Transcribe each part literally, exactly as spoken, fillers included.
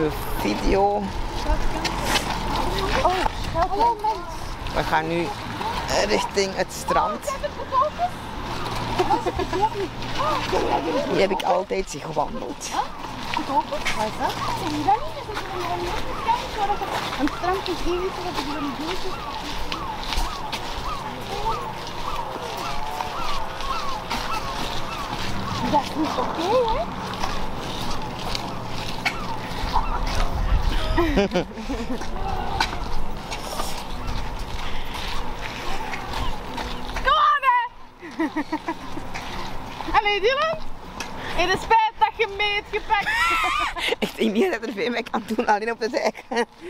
de video. Oh, hallo mens. We gaan nu richting het strand. Hier heb ik altijd gewandeld. Wat is dat? Zie je dat niet? Een strand is geen iets wat ik wil niet doen. Dat is niet oké, hè? Kom aan, hè! Allee, Dylan. In de spijt dat je mee hebt gepakt. Echt, ik niet dat er veel mee kan doen, alleen op de zijk.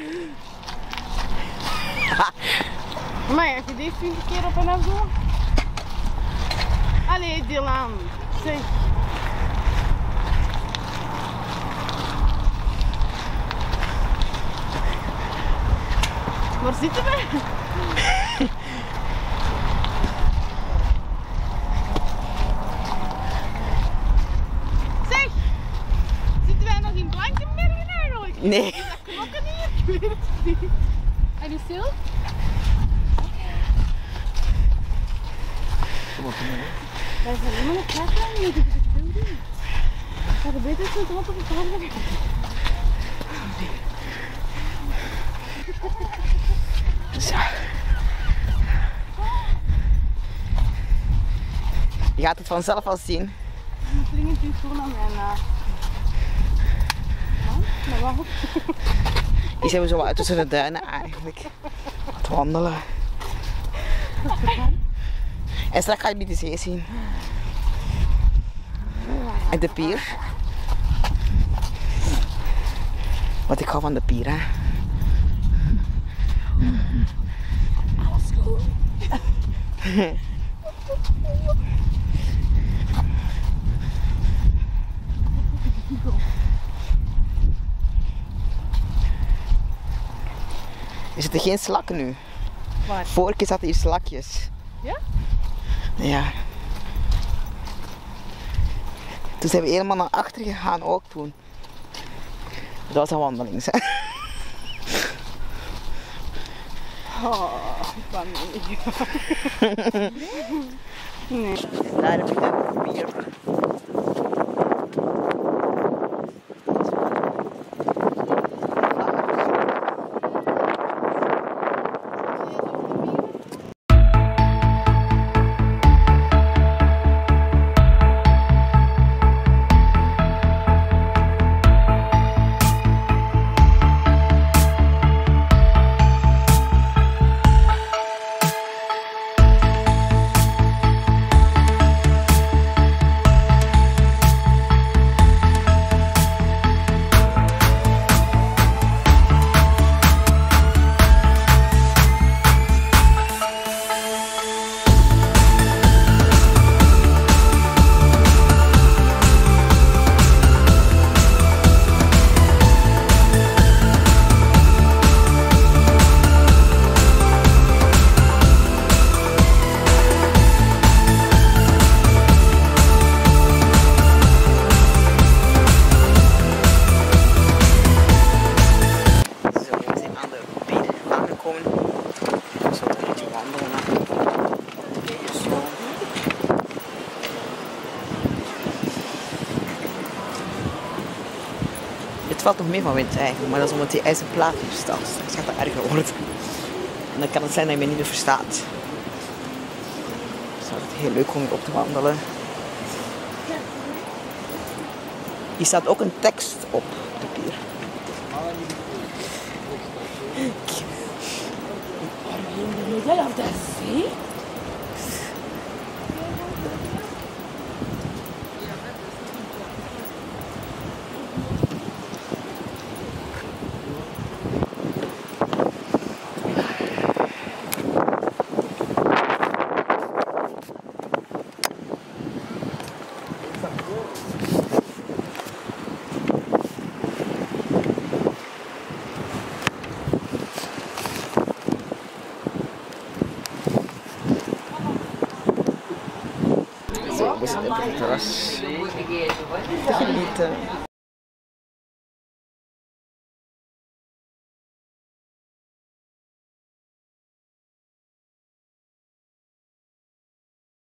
Maar heb je deze twintig keer op en af zo? Allee, Dylan. Zeg. Waar zitten we? Zeg, zitten wij nog in Blankenbergen eigenlijk? Nee. Is dat knokken hier? Ik weet het niet. En is stil? Kom op, kom op. Wij zijn helemaal een klaslijn, je doet het veel doen. Maar de beter is het op het handen. Zo. Je gaat het vanzelf al zien. Nu springt u gewoon aan mijn naam. Maar wacht. Hier zijn we zo uit tussen de duinen eigenlijk. Aan het wandelen. En straks ga je de zee zien. En de pier. Want ik hou van de pier, hè. Alles goed. Er zitten geen slakken nu. Waar? Vorige keer zaten hier slakjes. Ja? Ja. Toen zijn we helemaal naar achter gegaan ook toen. Dat was een wandeling, hè. Oh, ik kwam niet. Nee. Daar heb ik de pier. Het valt nog mee van wind eigenlijk, maar dat is omdat die ijzeren plaat hier staat. Straks gaat dat erger worden. En dan kan het zijn dat je mij niet meer verstaat. Dus het is heel leuk om hier op te wandelen. Hier staat ook een tekst op de pier. Jij af de zee? Zo, we zitten op het terras te genieten.